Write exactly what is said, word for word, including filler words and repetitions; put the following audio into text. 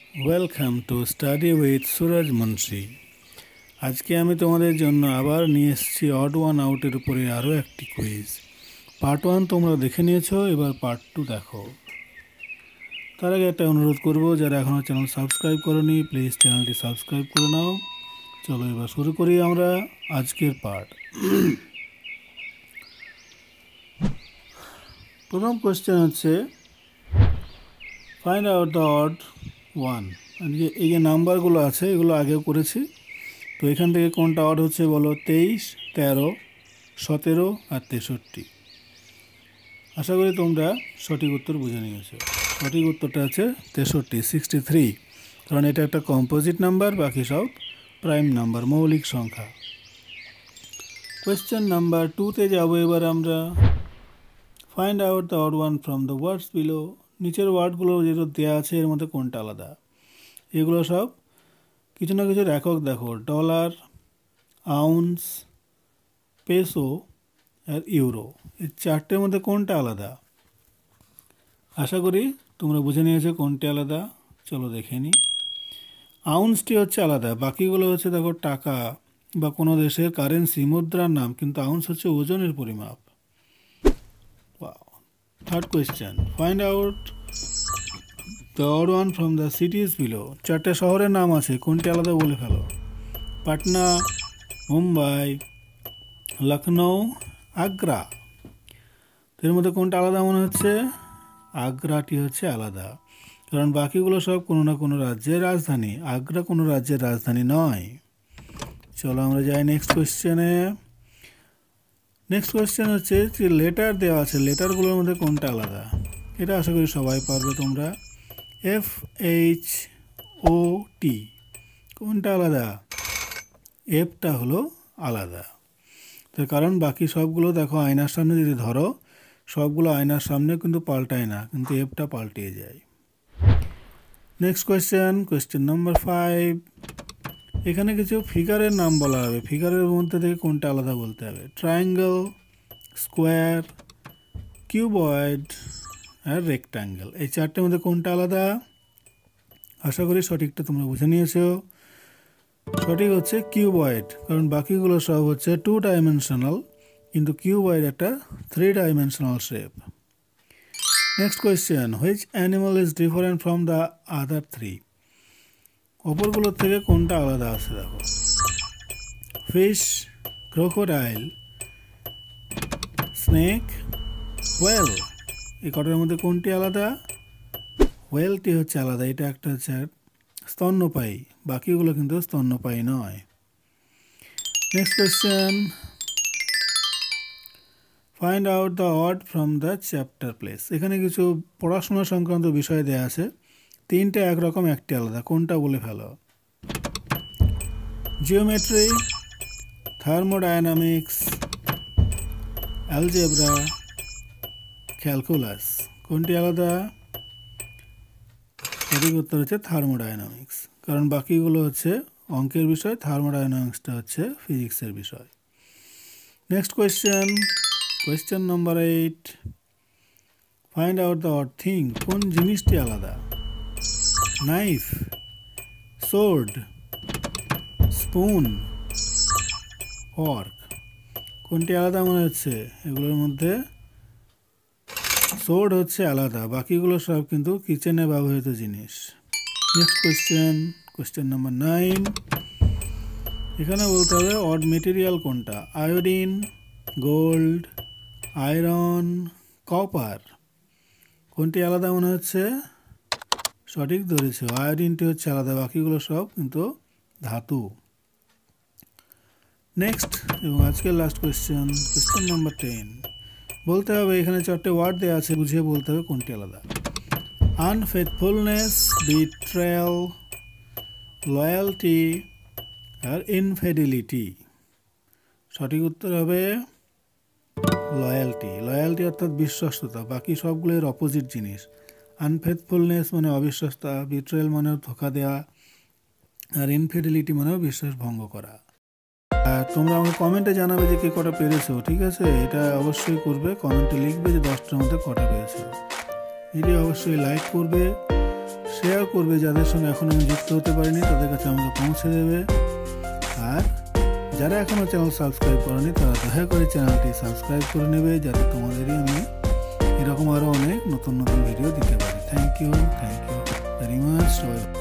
Welcome to study with Suraj Munshi. আজকে আমি তোমাদের জন্য আবার নিয়ে এসেছি অড ওয়ান আউটের উপরে আরও একটি কুইজ। পার্ট ওয়ান তোমরা দেখে নিয়েছো, এবার পার্ট টু দেখো। তার আগে একটা অনুরোধ করব, যারা এখনও চ্যানেল সাবস্ক্রাইব করোনি প্লিজ চ্যানেলটি সাবস্ক্রাইব করে নাও। চলো এবার শুরু করি আমরা আজকের পার্ট। প্রথম কোয়েশ্চেন হচ্ছে find out the odd one. যে এই যে নাম্বারগুলো আছে এগুলো আগেও করেছি, তো এখান থেকে কোনটা অড হচ্ছে বলো? তেইশ, তেরো, সতেরো আর তেষট্টি। আশা করি তোমরা সঠিক উত্তর বুঝে নিয়েছো। সঠিক উত্তরটা আছে তেষট্টি, সিক্সটি থ্রি, কারণ এটা একটা কম্পোজিট নাম্বার, বাকি সব প্রাইম নাম্বার, মৌলিক সংখ্যা। কোয়েশ্চেন নাম্বার টুতে যাবো এবার আমরা। Find out the odd one from the words below. নিচের ওয়ার্ডগুলো যেগুলো দেওয়া আছে এর মধ্যে কোনটা আলাদা? এগুলো সব কিছু না কিছুর একক দেখো, ডলার, আউন্স, পেসো আর ইউরো। এই চারটের মধ্যে কোনটা আলাদা? আশা করি তোমরা বুঝে নিয়েছো কোনটি আলাদা। চলো দেখে নিই। আউন্সটি হচ্ছে আলাদা, বাকিগুলো হচ্ছে দেখো টাকা বা কোনো দেশের কারেন্সি, মুদ্রার নাম, কিন্তু আউন্স হচ্ছে ওজনের পরিমাপ। Third question, find out the odd one from the cities below. চারটে শহরের নাম আছে, কোনটি আলাদা বলে ফেলো। পাটনা, মুম্বাই, লখনৌ, আগ্রা। এর মধ্যে কোনটা আলাদা মনে হচ্ছে? আগ্রাটি হচ্ছে আলাদা, কারণ বাকিগুলো সব কোনো না কোনো রাজ্যের রাজধানী, আগ্রা কোনো রাজ্যের রাজধানী নয়। চলো আমরা যাই নেক্সট কোয়েশ্চেনে। নেক্সট কোয়েশ্চেন হচ্ছে যে লেটার দেওয়া আছে, লেটারগুলোর মধ্যে কোনটা আলাদা? এটা আশা করি সবাই পারবে তোমরা। এফ এইচ ও টি, কোনটা আলাদা? এফটা হলো আলাদা, তার কারণ বাকি সবগুলো দেখো আয়নার সামনে যদি ধরো, সবগুলো আয়নার সামনে কিন্তু পাল্টায় না, কিন্তু এফটা পাল্টিয়ে যায়। Next question, question number five. এখানে কিছু ফিগারের নাম বলা হবে, ফিগারের মধ্যে থেকে কোনটা আলাদা বলতে হবে। ট্রায়াঙ্গেল, স্কোয়ার, কিউবয়েড আর রেক্ট্যাঙ্গেল। এই চারটের মধ্যে কোনটা আলাদা? আশা করি সঠিকটা তোমরা বুঝে নিয়েছো। সঠিক হচ্ছে কিউবয়েড, কারণ বাকিগুলো সব হচ্ছে টু ডাইমেনশনাল, কিন্তু কিউবয়েড একটা three dimensional shape. Next question, which animal is different from the other three. অপরগুলোর থেকে কোনটা আলাদা আছে দেখো। Fish, crocodile, snake, whale. এই কটার মধ্যে কোনটি আলাদা? হোয়েলটি হচ্ছে আলাদা, এটা একটা হচ্ছে স্তন্যপায়ী, বাকিগুলো কিন্তু স্তন্যপায়ী নয়। Next question, find out the odd from the chapter place. এখানে কিছু পড়াশোনা সংক্রান্ত বিষয় দেওয়া আছে, তিনটে একরকম, একটি আলাদা, কোনটা বলে ফেলো। Geometry, thermodynamics, algebra, calculus. কোনটি আলাদা? সঠিক উত্তর হচ্ছে থার্মোডায়নামিক্স, কারণ বাকিগুলো হচ্ছে অঙ্কের বিষয়, থার্মোডায়নামিক্সটা হচ্ছে ফিজিক্সের বিষয়। Next question, question number eight. Find out the odd thing. কোন জিনিসটি আলাদা? Knife, sword, spoon, fork. কোনটি আলাদা মনে হচ্ছে? এগুলোর মধ্যে সোর্ড হচ্ছে আলাদা, বাকিগুলো সব কিন্তু কিচেনে ব্যবহৃত জিনিস। Next question, question number nine. এখানে বলতে হবে অড মেটেরিয়াল কোনটা। Iodine, gold, iron, copper. কোনটি আলাদা মনে হচ্ছে? সঠিক ধরেছে, আয়োডিনটি হচ্ছে আলাদা, বাকিগুলো সব কিন্তু ধাতু। নেক্সট এবং আজকের last question, question number ten. বলতে হবে এখানে চারটে ওয়ার্ড দেওয়া আছে, বুঝিয়ে বলতে হবে কোনটি আলাদা। আনফেথফুলনেস, বিট্রেয়াল, লয়ালটি আর ইনফিডেলিটি। সঠিক উত্তর হবে লয়ালটি। লয়ালটি অর্থাৎ বিশ্বস্ততা, বাকি সবগুলো এর অপোজিট জিনিস। আনফেথফুলনেস মানে অবিশ্বস্তা, বিট্রেয়াল মানে ধোকা দেওয়া, আর ইনফিডেলিটি মানেও বিশ্বাস ভঙ্গ করা। আর তোমরা আমাকে কমেন্টে জানাবে যে কে কটা পেরেছো, ঠিক আছে? এটা অবশ্যই করবে, কমেন্টে লিখবে যে দশটার মধ্যে কটা পেরেছো। ভিডিও অবশ্যই লাইক করবে, শেয়ার করবে, যাদের সঙ্গে এখন আমি যুক্ত হতে পারিনি তাদের কাছে আমাকে পৌঁছে দেবে। আর যারা এখনও চ্যানেল সাবস্ক্রাইব করেনি তারা দয়া করে চ্যানেলটি সাবস্ক্রাইব করে নেবে, যাতে তোমাদেরই আমি এরকম আরও অনেক নতুন নতুন ভিডিও দিতে পারি। Thank you thank you very much সবাই।